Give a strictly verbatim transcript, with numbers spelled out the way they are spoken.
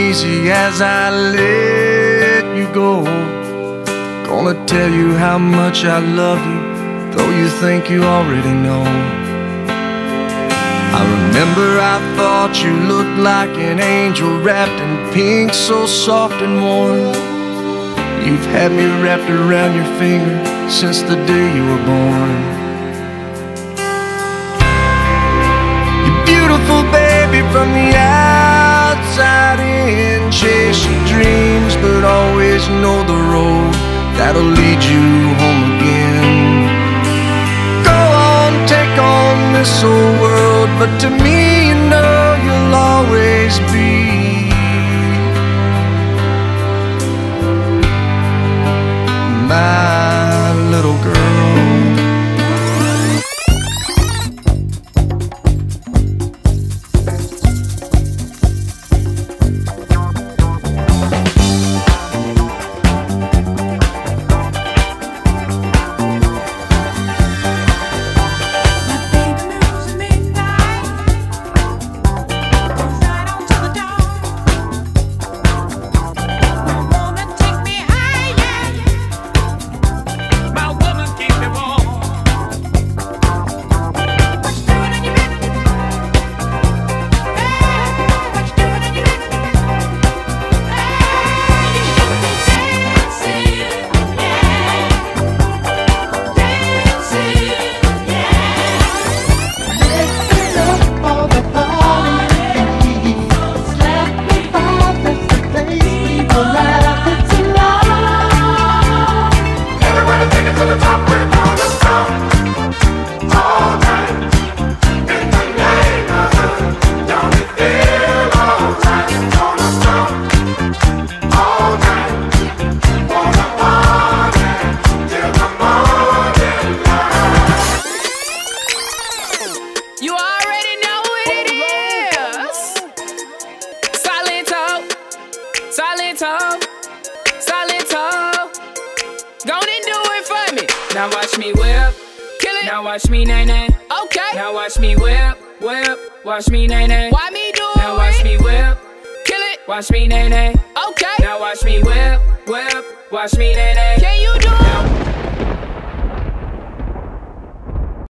easy as I let you go. Gonna tell you how much I love you, though you think you already know. I remember I thought you looked like an angel wrapped in pink, so soft and warm. You've had me wrapped around your finger since the day you were born. You're beautiful, baby, from the outside in. Chase your dreams, but always know the road that'll lead you home again. Go on, take on this old world, but to me, you know you'll always be my little girl. Now watch me whip, kill it. Now watch me nay nay. Okay. Now watch me whip, whip. Watch me nay nay. Why me do it? Now watch me whip, kill it. Watch me nay nay. Okay. Now watch me whip, whip. Watch me nay nay. Can you do it? Now